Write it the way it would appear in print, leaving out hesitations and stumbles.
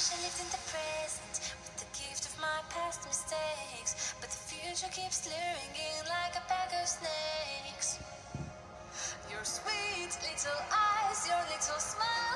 wish I lived in the present with the gift of my past mistakes, but the future keeps luring in like a bag of snakes. Your sweet little eyes, your little smile.